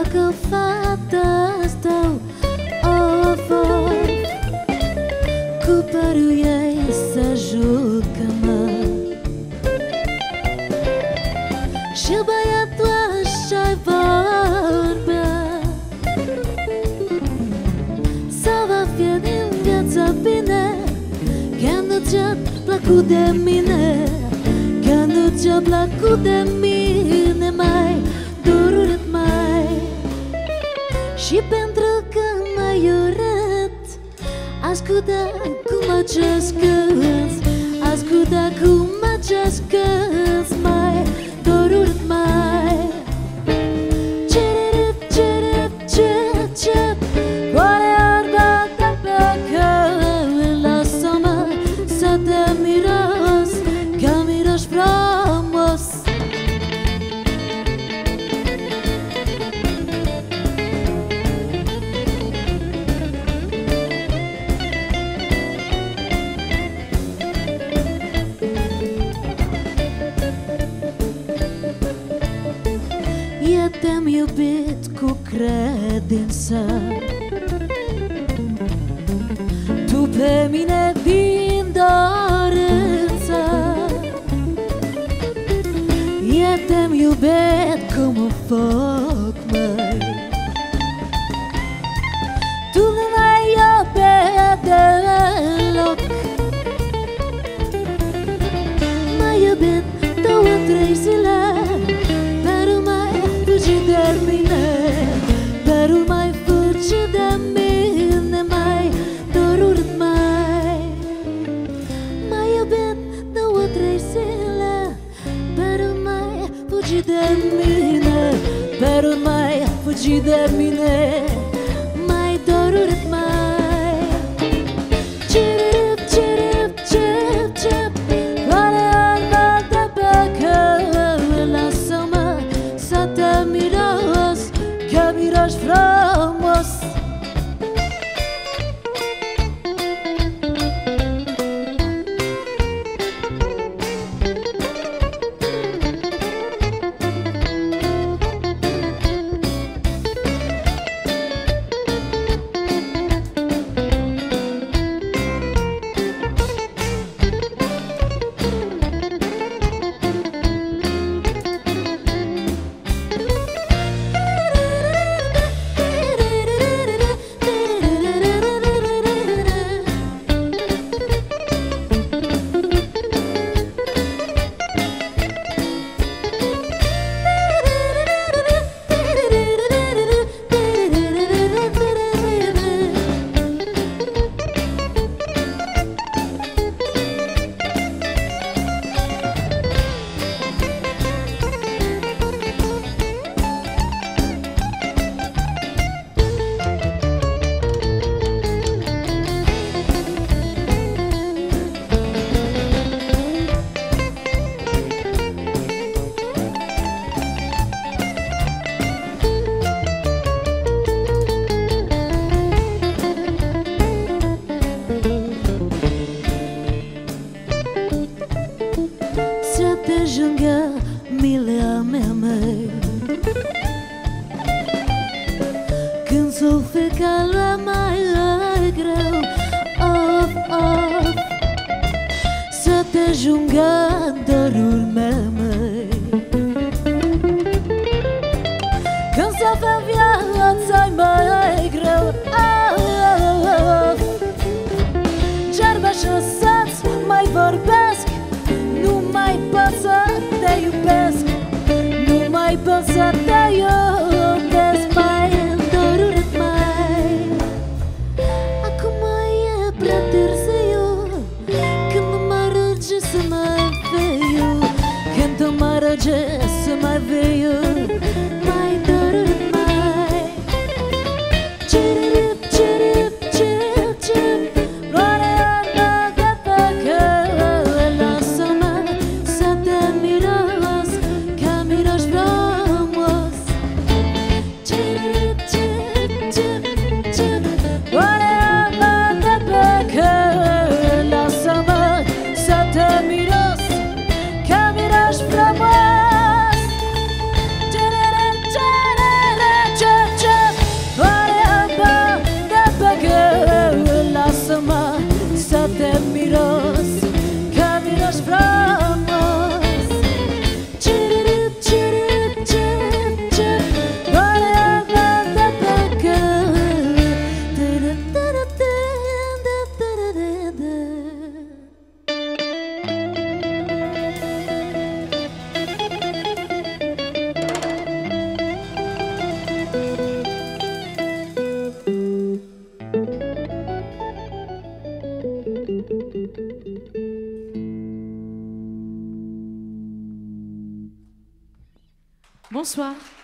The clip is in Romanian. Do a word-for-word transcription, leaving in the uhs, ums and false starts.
că fata-s tău of, of, cu părul ei să jucă-mă. Și băiatul așa-i vorbea, să vă fie din viața bine, că nu ți-a plăcut de mine, că nu ți-a plăcut de mine, mai durut mai. Și pentru că m-ai urât, ascultă cum acest cânt, ascultă cum acest cânt, mai durut mai. Cerep, cerep, cerep, cerep, oare arba ta pleacă, lasă-mă să te miros, că miroși frumos. Eu te-am iubit cu credință, tu pe mine din dorință. Eu te-am iubit cum un foc, măi, tu nu m-ai iubit deloc. M-ai iubit două, trei zile, perul mai fugi de mine, perul mai fugi de mine, mai dorut mai. M-ai iubit două, trei zile, perul mai fugi de mine, perul mai fugi de mine, mai dorut mai. Cerep, cerep, cerep, cerep, oare arba ta pleacă, lasă-mă să te miros, că miroși frumos. Să te ajungă milea mea, măi, când suflet ca la mai greu, of, of, să te ajungă dorul meu, măi, când suflet viața-i mai greu, of, of, gearba și să-ți mai vorbesc, nu mai pot să te iubesc, nu mai pot să te iubesc, mai dorut mai. Acum e prea târziu, când nu mă roge să mai viu, când tu mă roge să mai viu, mai dorut mai. Cerep, cerep, cerep, cerep, oare arba ta pleacă, lasă-mă să te miros, că miroși frumos. Cerep, cerep, cerep, cerep, oare arba ta pleacă, lasă-mă să te miros, că miroși frumos. Cerep, cerep. Bonsoir.